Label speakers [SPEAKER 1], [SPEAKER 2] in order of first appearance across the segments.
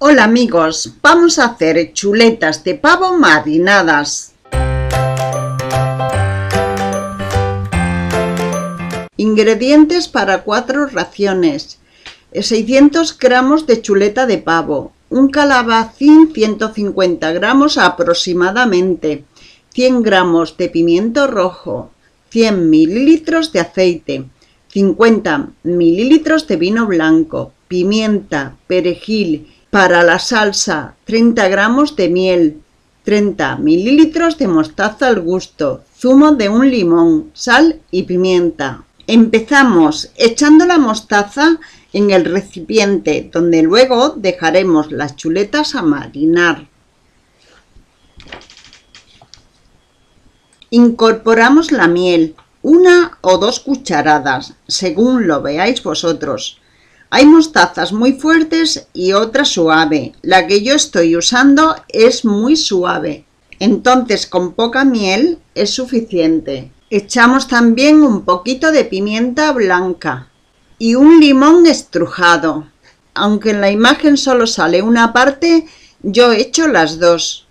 [SPEAKER 1] Hola amigos, vamos a hacer chuletas de pavo marinadas. Ingredientes para 4 raciones: 600 gramos de chuleta de pavo, un calabacín 150 gramos aproximadamente, 100 gramos de pimiento rojo, 100 mililitros de aceite, 50 mililitros de vino blanco, pimienta, perejil. Para la salsa, 30 gramos de miel, 30 mililitros de mostaza al gusto, zumo de un limón, sal y pimienta. Empezamos echando la mostaza en el recipiente, donde luego dejaremos las chuletas a marinar. Incorporamos la miel, 1 o 2 cucharadas, según lo veáis vosotros. Hay mostazas muy fuertes y otra suave. La que yo estoy usando es muy suave, entonces con poca miel es suficiente. Echamos también un poquito de pimienta blanca y un limón estrujado. Aunque en la imagen solo sale una parte, yo he hecho las dos.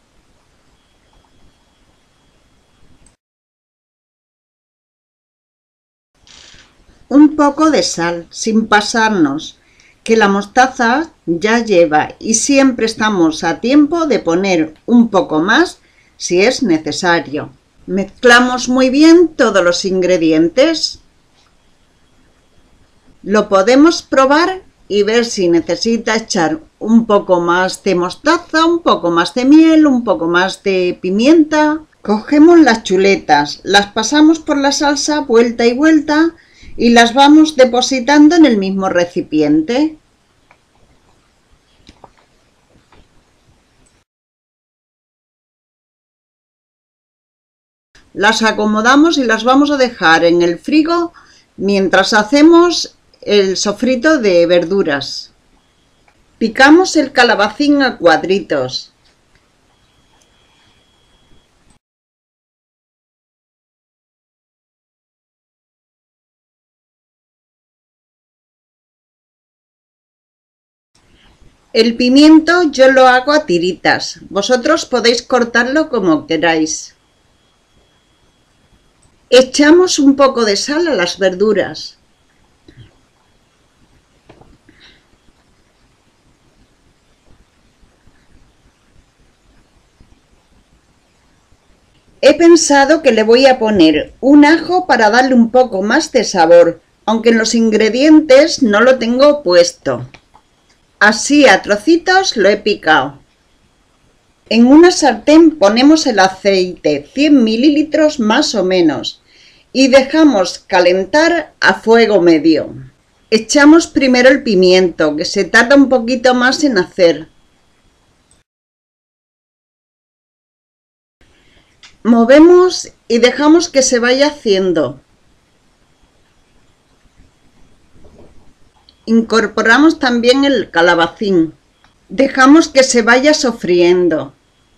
[SPEAKER 1] Un poco de sal, sin pasarnos, que la mostaza ya lleva y siempre estamos a tiempo de poner un poco más si es necesario. Mezclamos muy bien todos los ingredientes. Lo podemos probar y ver si necesita echar un poco más de mostaza, un poco más de miel, un poco más de pimienta. Cogemos las chuletas, las pasamos por la salsa vuelta y vuelta y las vamos depositando en el mismo recipiente. Las acomodamos y las vamos a dejar en el frigo mientras hacemos el sofrito de verduras. Picamos el calabacín a cuadritos. El pimiento yo lo hago a tiritas, vosotros podéis cortarlo como queráis. Echamos un poco de sal a las verduras. He pensado que le voy a poner un ajo para darle un poco más de sabor, aunque en los ingredientes no lo tengo puesto. Así a trocitos lo he picado. En una sartén ponemos el aceite, 100 mililitros más o menos, y dejamos calentar a fuego medio. Echamos primero el pimiento, que se tarda un poquito más en hacer. Movemos y dejamos que se vaya haciendo. Incorporamos también el calabacín. Dejamos que se vaya sofriendo.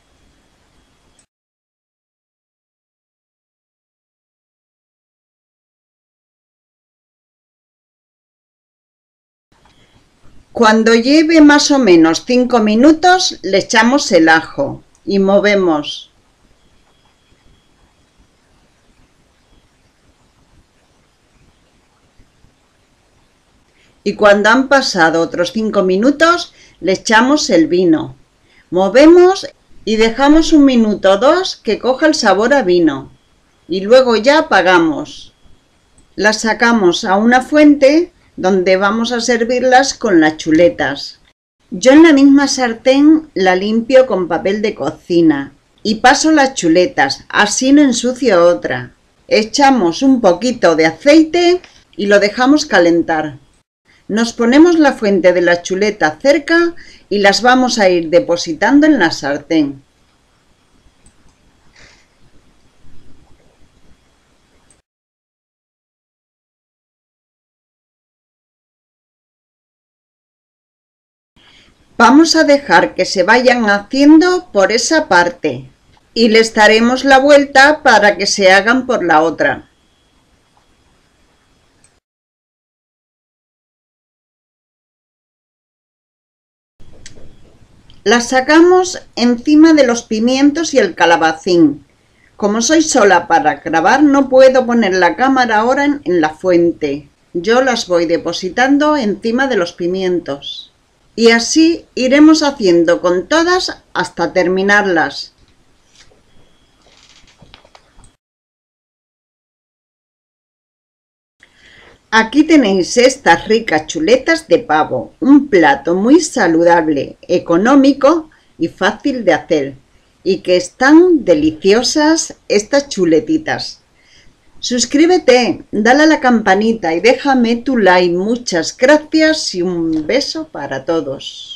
[SPEAKER 1] Cuando lleve más o menos 5 minutos, le echamos el ajo y movemos. Y cuando han pasado otros 5 minutos, le echamos el vino. Movemos y dejamos 1 minuto o 2 que coja el sabor a vino. Y luego ya apagamos. Las sacamos a una fuente donde vamos a servirlas con las chuletas. Yo en la misma sartén la limpio con papel de cocina y paso las chuletas, así no ensucio otra. Echamos un poquito de aceite y lo dejamos calentar. Nos ponemos la fuente de la chuleta cerca y las vamos a ir depositando en la sartén. Vamos a dejar que se vayan haciendo por esa parte y les daremos la vuelta para que se hagan por la otra. Las sacamos encima de los pimientos y el calabacín. Como soy sola para grabar, no puedo poner la cámara ahora en la fuente. Yo las voy depositando encima de los pimientos. Y así iremos haciendo con todas hasta terminarlas. Aquí tenéis estas ricas chuletas de pavo, un plato muy saludable, económico y fácil de hacer, y que están deliciosas estas chuletitas. Suscríbete, dale a la campanita y déjame tu like. Muchas gracias y un beso para todos.